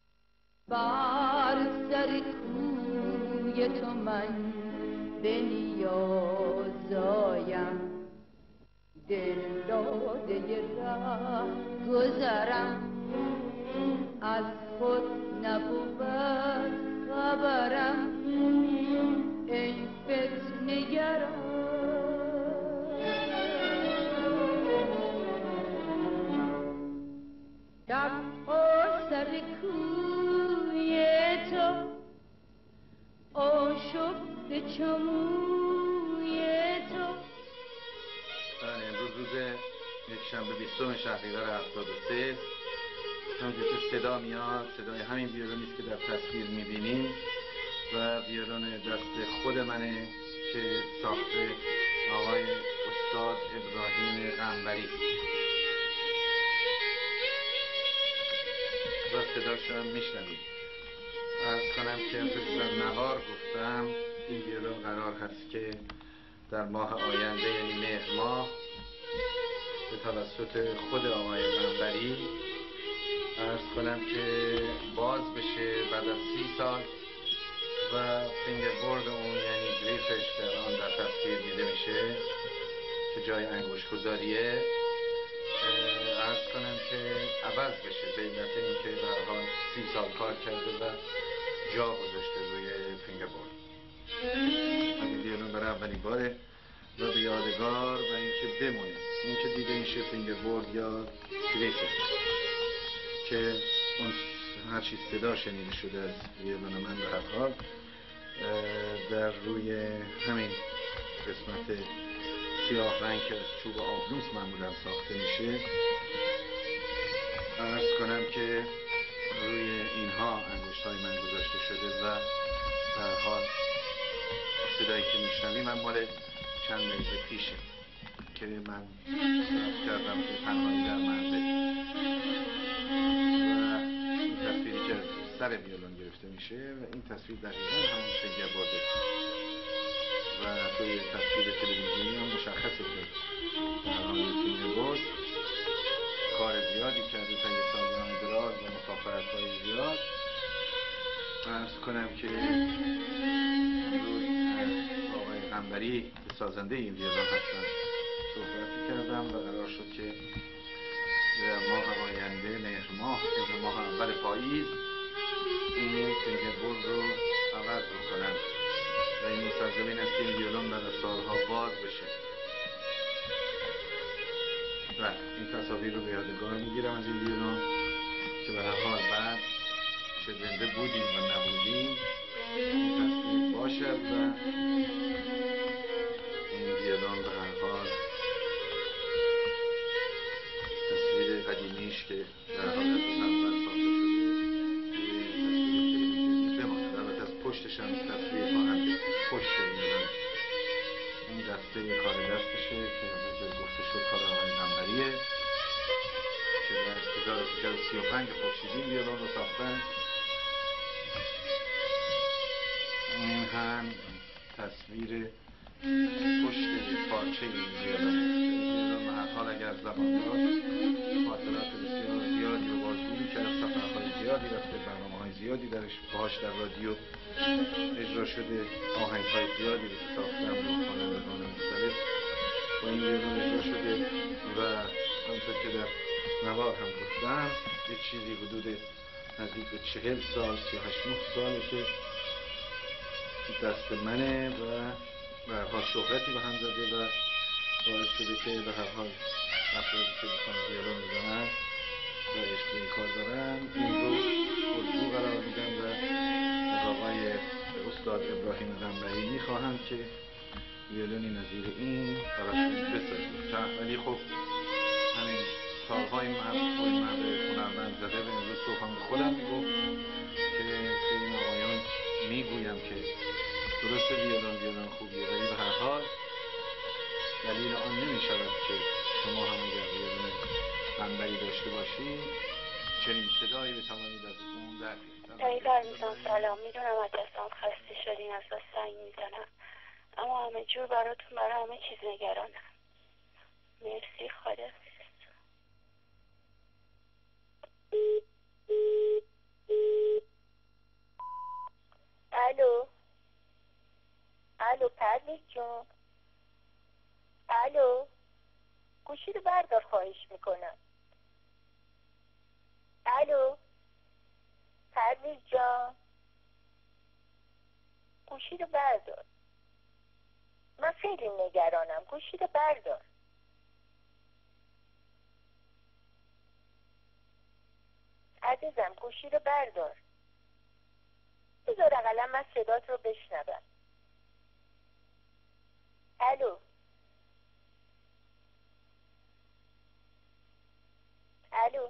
Speaker 13: بر سر کوی تو من به نیاز آیم. دل داده ره گذرم از خود نبود خبرم، ای فتنه‌گران شب سر کوی تو آشفته چموی تو.
Speaker 5: امروز روز یکشنبه بیستم شهریور هفتاد و سه، همونجور که صدا میاد صدای همین ویولونی است که در تصویر میبینیم و ویولون دست خود منه که ساخته آقای استاد ابراهیم قنبری و صداش هم میشنویم. عرض کنم که همونطور در نهار گفتم این ویولون قرار هست که در ماه آینده یعنی مهر ماه به توسط خود آقای قنبری عرض کنم که باز بشه بعد از سی سال و فینگربورد اون یعنی گریفش در آن در تصویر دیده میشه که جای انگوش گذاریه. عرض کنم که عوض بشه به علت اینکه به هر حال سی سال کار کرده و جا گذاشته روی فینگربورد. همین ویولون برای اولین باره و به یادگار و اینکه بمونه، این که دیده میشه فینگربورد یا گریفش که اون هر چیز صدا شنیده شده از ویولون من به هر حال در روی همین قسمت سیاه رنگ که از چوب آبنوس معمولا ساخته میشه. عرض کنم که روی اینها انگشت های من گذاشته شده و به هر حال صدایی که میشنویم من مال چند دقیقه پیشه که من ضبط کردم که تنهایی در منزل و این تصویری که سر ویولون گرفته میشه و این تصویر دقیقا همون فینگربورده و توی تصویر تلویزیونی هم مشخصه که در حال فینگربورد کار زیادی کرده تا یه سالیان دراز و مسافرت های زیاد. عرض کنم که آقای قنبری که سازنده این ویولون هستن صحبتی کردم و قرار شد که در ماه آینده عزیز این فینگربورد رو عوض بکنن و این سرزمین است که این ویولون بعد از سالها باز بشه و این تصاویر رو به یادگار میگیرم از این ویولون که به هر حال بعد چه زنده بودیم و نبودیم این تصویر باشد و این ویولون به هر حال تصویر قدیمیش که در حالت اول ساخته شده بماند. البته از پشتش هم تصویر خواهند پشت ویولون این دسته کار دستشه که همونجور گفته شد کار آقای غنبریه که در هزار و سیصد و سی و پنج خورشیدی ویولون رو ساختن. این هم تصویر پشت پارچه این ویولون. این ویولون هر حال اگر زبان داشت خاطرات بسیار زیادی رو بازگو می‌کرد، سفرهای زیادی رفته، برنامه‌های زیادی درش باهاش در رادیو اجرا شده، آهنگ‌های زیادی رو که ساختن با خوانندگان مختلف با این ویولون اجرا شده و همونطور که در نوار هم گفتم یک چیزی حدود نزدیک به چهل سال سی و هشت نه ساله که دست منه و به هر حال شهرتی به هم زده و باعث شده که به هر حال افرادی که میخوان ویولون بزنن و عشق به این کار دارن این رو الگو قرار میدن و از آقای استاد ابراهیم غنبری میخواهند که ویولونی نظیر این براشون بسازید. ولی خب همین سالهای مرد با این مرد هنرمند زده و امروز صبح هم به خودم میگفت که به این آقایان میگویم که درست ویولون ویولون خوبیه ولی به هر حال دلیل آن نمی شود که شما هم اگر ویولون غنبری داشته باشید چنین صدایی بتوانید از اون در بیارید.
Speaker 4: ای برمیزان سلام، میدونم از دستان خسته شدین، از دست سنگ میزنم اما همه جور براتون برای همه چیز نگرانم. مرسی، خدا. الو الو پرویز جون، الو گوشی رو بردار خواهش میکنم. الو پرویز جان گوشی رو بردار، من خیلی نگرانم، گوشی رو بردار. عزیزم گوشی رو بردار، بذار اقلا من صدات رو بشنوم. الو الو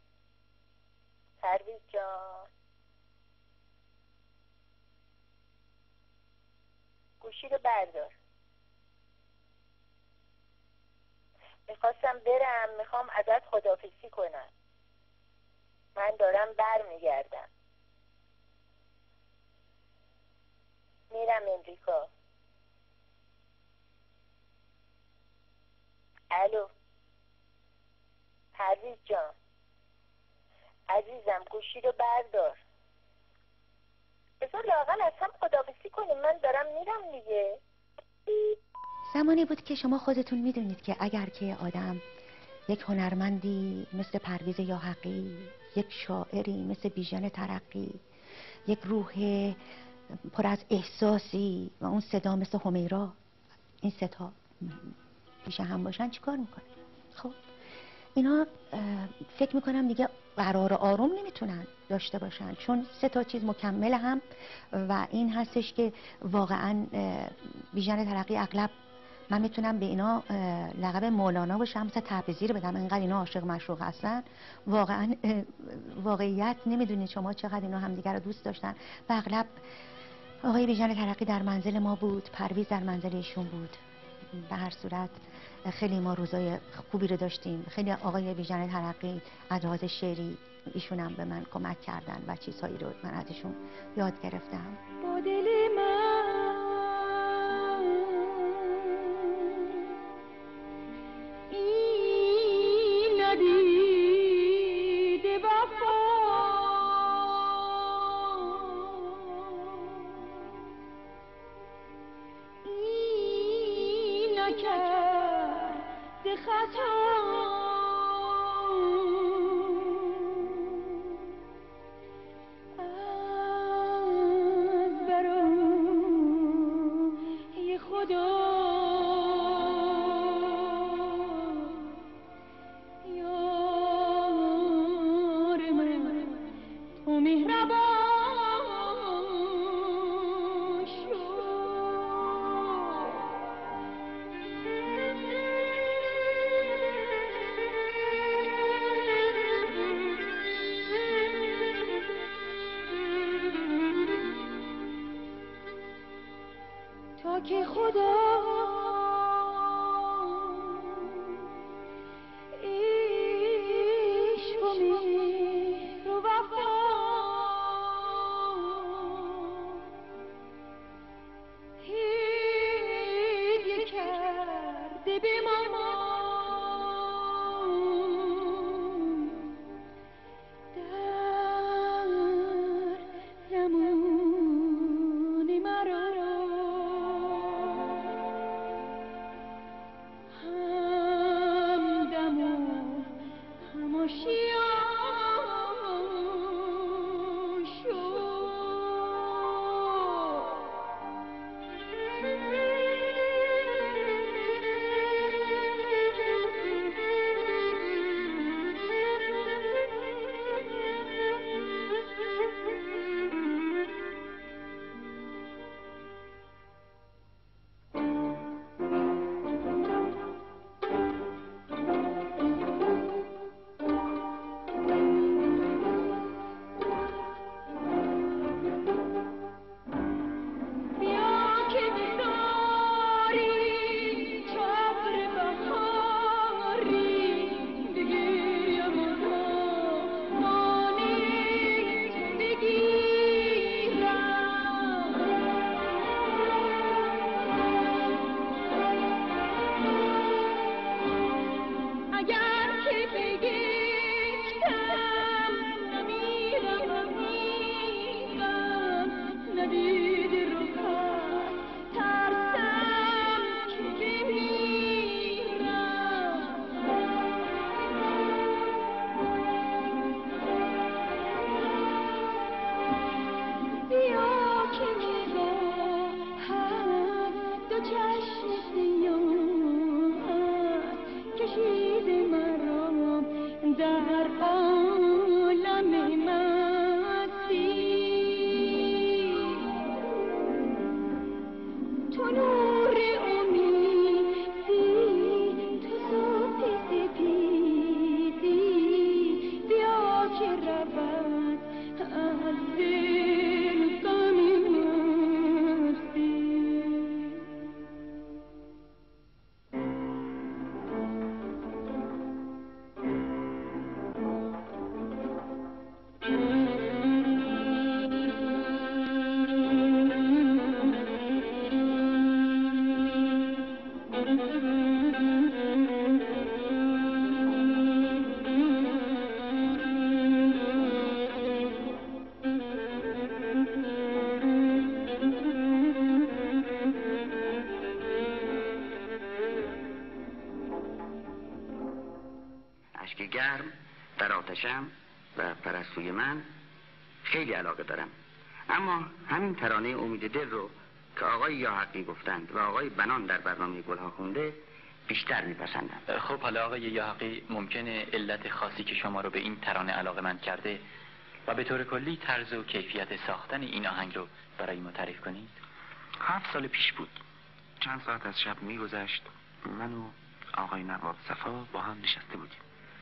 Speaker 4: پرویز جان گوشی رو بردار. میخواستم برم، میخوام ازت خداحافظی کنم، من دارم بر میگردم میرم امریکا. الو پرویز جان عزیزم گوشی رو بردار، بذار لااقل از هم خداحافظی کنیم، من دارم میرم دیگه.
Speaker 14: زمانی بود که شما خودتون میدونید که اگر که آدم یک هنرمندی مثل پرویز یاحقی، یک شاعری مثل بیژن ترقی، یک روح پر از احساسی و اون صدا مثل همیرا، این سه تا پیش هم باشن چیکار میکنه؟ خب اینا فکر میکنم دیگه قرار آروم نمیتونن داشته باشن، چون سه تا چیز مکمل هم و این هستش که واقعا بیژن ترقی اغلب من میتونم به اینا لقب مولانا باشم، مثل تبریزی رو بدم، اینقدر اینا عاشق مشروق هستن. واقعا واقعیت نمیدونید شما چقدر اینا همدیگر رو دوست داشتن و اغلب آقای بیژن ترقی در منزل ما بود، پرویز در منزل ایشون بود. به هر صورت خیلی ما روزای خوبی رو داشتیم. خیلی آقای بیژن ترقی از لحاظ شعری ایشون هم به من کمک کردن و چیزهایی رو من ازشون یاد گرفتم.
Speaker 13: با دل من این ندیده وفا این نکرد خطا که خدا عشق و مهر و وفا هدیه کرده به ما
Speaker 15: گرم در آتشم و پرستوی من خیلی علاقه دارم، اما همین ترانه امید دل رو که آقای یاحقی گفتند و آقای بنان در برنامه گلها خونده بیشتر میپسندم.
Speaker 16: خب حالا آقای یاحقی ممکنه علت خاصی که شما رو به این ترانه علاقه‌مند کرده و به طور کلی طرز و کیفیت ساختن این آهنگ رو برای ما تعریف کنید؟
Speaker 15: هفت سال پیش بود، چند ساعت از شب میگذشت، من و آقای نواب صفا با هم نشسته بودیم.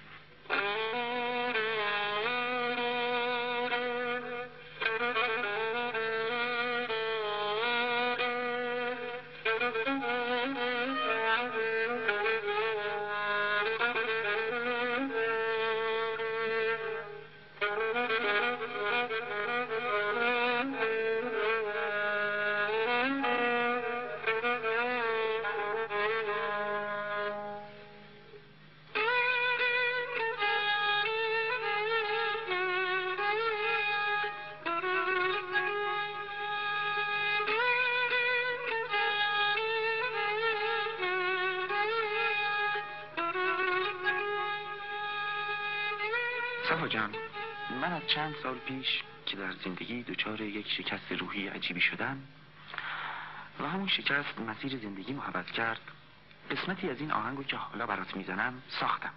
Speaker 15: صفا جان، من از چند سال پیش که در زندگی دچار یک شکست روحی عجیبی شدم و همون شکست مسیر زندگی محبت کرد، قسمتی از این آهنگو که حالا برات میزنم ساختم.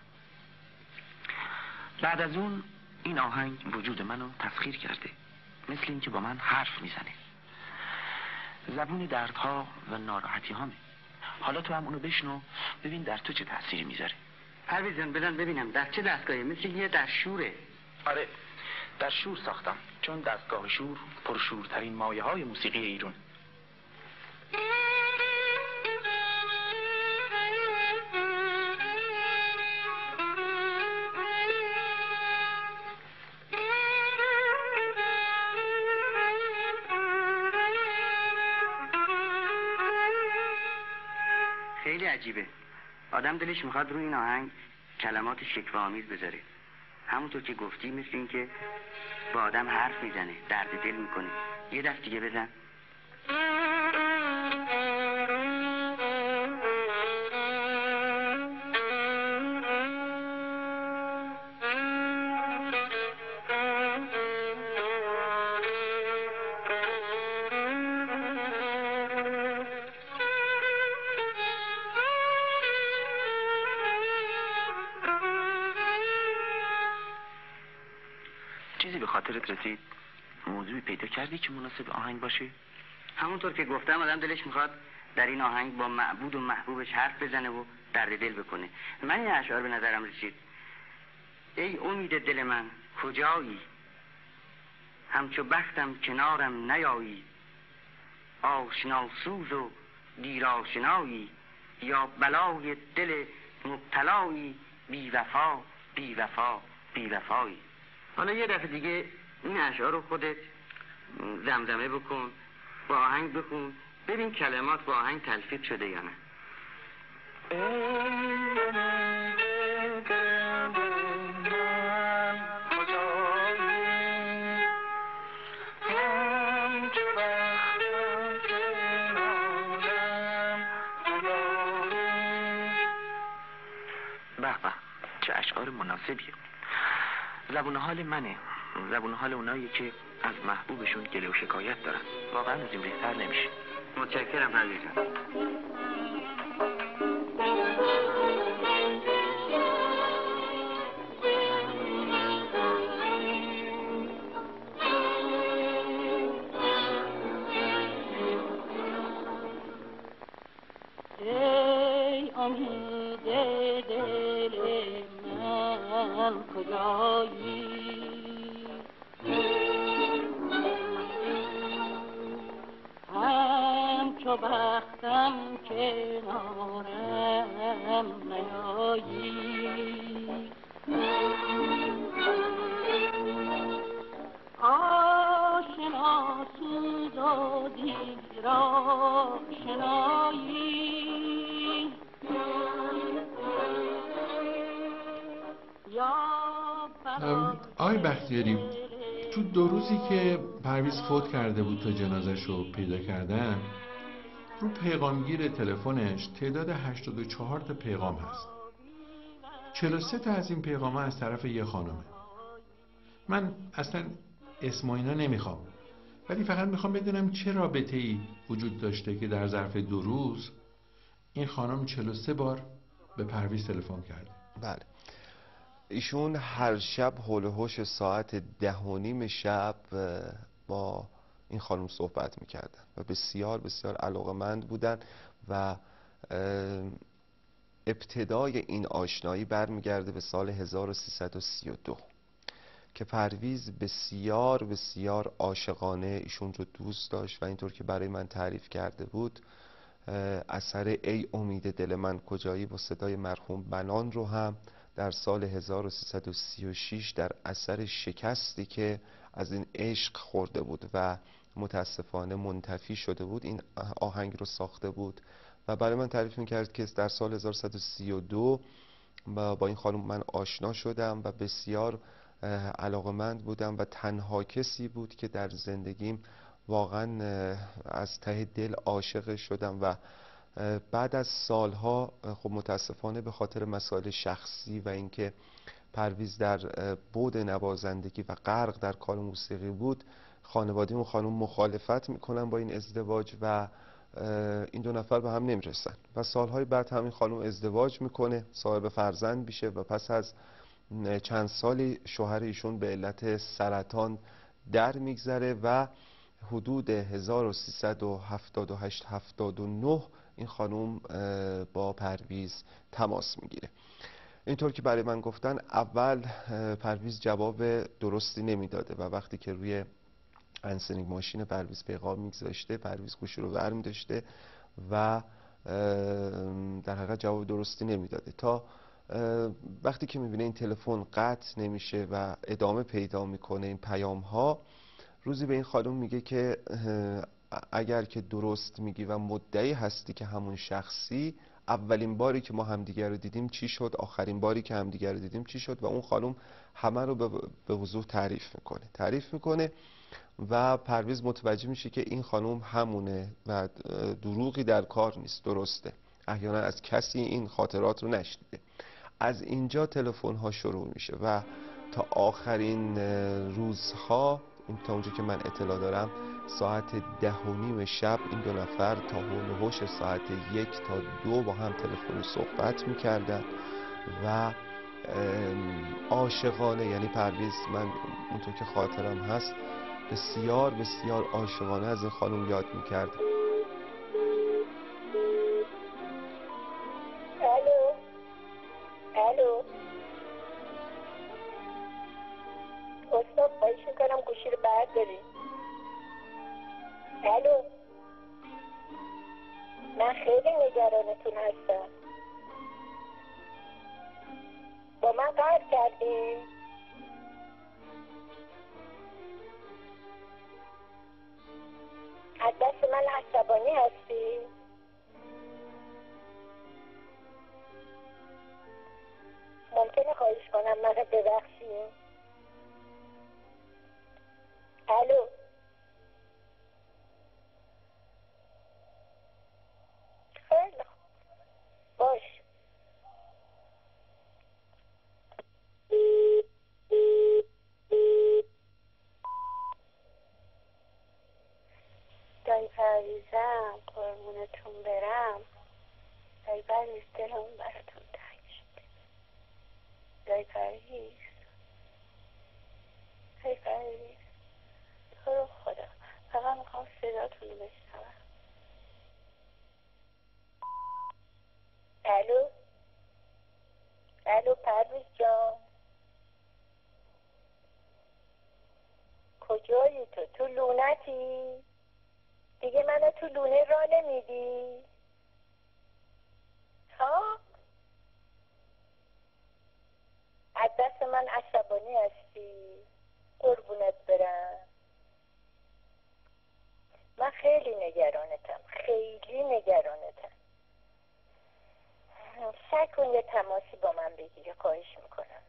Speaker 15: بعد از اون این آهنگ وجود منو تسخیر کرده، مثل این که با من حرف میزنه، زبون دردها و ناراحتی هامه. حالا تو هم اونو بشنو ببین در تو چه تأثیری میذاره. پرویز جان بدن ببینم در چه دستگاهی؟ مثل یه در شوره. آره در شور ساختم، چون دستگاه شور پرشورترین مایه های موسیقی ایران. عجیبه، آدم دلش میخواد روی این آهنگ کلمات شکوه‌آمیز بذاره، همونطور که گفتی مثل این که با آدم حرف میزنه، درد دل میکنه. یه دست دیگه بزن. چیزی به خاطرت رسید؟ موضوعی پیدا کردی که مناسب آهنگ باشه؟ همونطور که گفتم آدم دلش میخواد در این آهنگ با معبود و محبوبش حرف بزنه و درد دل بکنه. من این اشعار به نظرم رسید: ای امید دل من کجایی، همچو بختم کنارم نیایی، آشناسوز و دیرآشنایی، یا بلای دل مبتلایی، بی وفا بی وفا بی وفایی. حالا یه دفعه دیگه این اشعار رو خودت زمزمه بکن، با آهنگ بخون، ببین کلمات با آهنگ تلفیق شده یا نه. به به چه اشعار مناسبیه. زبون حال منه، زبون حال اونایی که از محبوبشون گله و شکایت دارن. واقعا از این بهتر نمیشه. متشکرم عزیزم.
Speaker 13: ای امید دل من کجایی، همچو بختم کنارم نیایی، آشنا سوز و دیرآشنایی،
Speaker 1: آقای بختیاری، تو دو روزی که پرویز فوت کرده بود تا جنازش رو پیدا کردن، رو پیغامگیر تلفنش تعداد هشتاد و چهار تا پیغام هست. چهل و سه تا از این پیغام ها از طرف یه خانمه. من اصلا اسم و اینا نمیخوام، ولی فقط میخوام بدونم چه رابطه‌ای وجود داشته که در ظرف دو روز این خانم چهل و سه بار به پرویز تلفن کرده.
Speaker 10: بله، ایشون هر شب حول و حوش ساعت ده و نیم شب با این خانم صحبت میکردن و بسیار بسیار علاقمند بودن و ابتدای این آشنایی برمیگرده به سال هزار و سیصد و سی و دو که پرویز بسیار بسیار عاشقانه ایشون رو دوست داشت و اینطور که برای من تعریف کرده بود اثر ای امید دل من کجایی با صدای مرحوم بنان رو هم در سال هزار و سیصد و سی و شش در اثر شکستی که از این عشق خورده بود و متاسفانه منتفی شده بود این آهنگ رو ساخته بود و برای من تعریف میکرد که در سال هزار و سیصد و سی و دو با این خانم من آشنا شدم و بسیار علاقمند بودم و تنها کسی بود که در زندگیم واقعا از ته دل عاشق شدم و بعد از سالها خب متاسفانه به خاطر مسائل شخصی و اینکه پرویز در بعد نوازندگی و غرق در کار موسیقی بود، خانواده اون خانم مخالفت میکنن با این ازدواج و این دو نفر به هم نمیرسن و سالهای بعد همین خانم ازدواج میکنه، صاحب فرزند میشه و پس از چند سالی شوهر ایشون به علت سرطان در میگذره و حدود هزار و سیصد و هفتاد و هشت هفتاد و نه این خانم با پرویز تماس میگیره. اینطور که برای من گفتن اول پرویز جواب درستی نمیداده و وقتی که روی انسنینگ ماشین پرویز پیغام میگذاشته پرویز گوشی رو ور میداشته و در حقیقت جواب درستی نمیداده تا وقتی که میبینه این تلفن قطع نمیشه و ادامه پیدا میکنه این پیام ها، روزی به این خانم میگه که اگر که درست میگی و مدعی هستی که همون شخصی اولین باری که ما همدیگر رو دیدیم چی شد، آخرین باری که همدیگر رو دیدیم چی شد، و اون خانم همه رو به وضوح تعریف میکنه تعریف میکنه و پرویز متوجه میشه که این خانم همونه و دروغی در کار نیست، درسته، احیانا از کسی این خاطرات رو نشنیده. از اینجا تلفن ها شروع میشه و تا آخرین روزها، تا اونجا که من اطلاع دارم، ساعت ده و نیم شب این دو نفر تا هول و هوش ساعت یک تا دو با هم تلفنی صحبت میکردن و عاشقانه، یعنی پرویز، من اونطور که خاطرم هست، بسیار بسیار عاشقانه از این خانم یاد میکرد.
Speaker 4: الو الو استاد، خواهش میکنم گوشی رو برداری. الو، من خیلی نگرانتون هستم. با من قهر کردی؟ از دست من عصبانی هستی؟ ممکنه خواهش کنم منو ببخشی؟ الو، خیلی باش. دایی پرویزم، قربونتون برم. دایی پرویز، دلم براتون تنگ شده. دایی پرویز دایی پرویز تو رو خدا فقط میخوام صداتون رو بشنوم. الو الو پرویز جان، کجایی تو؟ تو لونتی؟ دیگه منو تو لونه را نمیدی؟ ها؟ از دست من عصبانی هستی؟ قربونت برم. من خیلی نگرانتم، خیلی نگرانتم. سعی کن یه تماسی با من بگیری، خواهش میکنم.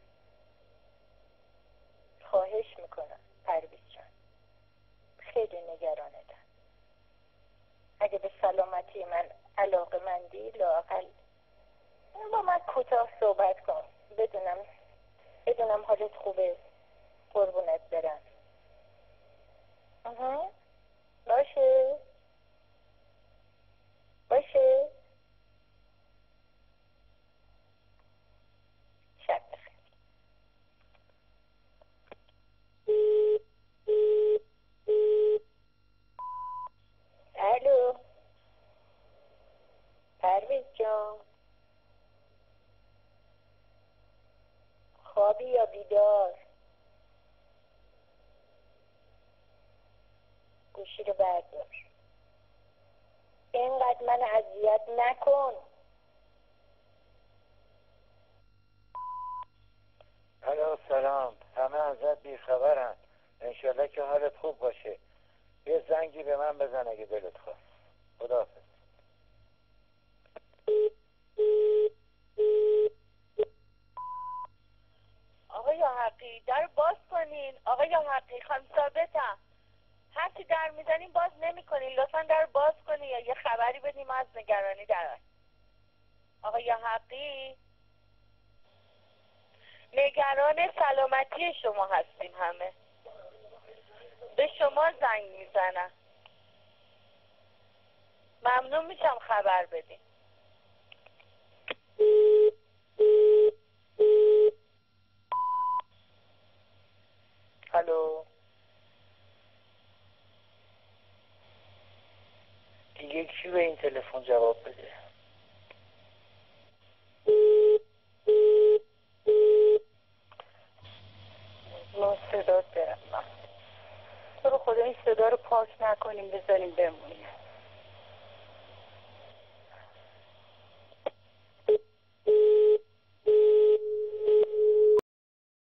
Speaker 4: خواهش میکنم پرویز جان، خیلی نگرانتم. اگه به سلامتی من علاقه‌مندی، لااقل با من کوتاه صحبت کن، بدونم بدونم حالت خوبه. قربونت برم. آها، باشه باشه. شب بخیر. الو پرویز جان، خوابی یا بیدار؟ گوشی رو بردار. اینقدر من اذیت نکن.
Speaker 17: الو سلام، همه ازت بیخبرن. انشالله که حالت خوب باشه. یه زنگی به من بزن اگه دلت خواست. خداحافظ.
Speaker 4: آقای حقی در باز کنین. آقای حقی، خانم ثابتم، هرچی در میزنین باز نمی کنین. لطفا در باز کنین یا یه خبری بدیم از نگرانی در. آقای حقی، نگران سلامتی شما هستیم همه. به شما زنگ میزنم. ممنون میشم خبر بدین.
Speaker 17: الو، دیگه کی به این تلفن جواب بده؟
Speaker 4: من صدات برم. تو رو خدا این صدا رو پاک نکنیم، بذاریم بمونیم.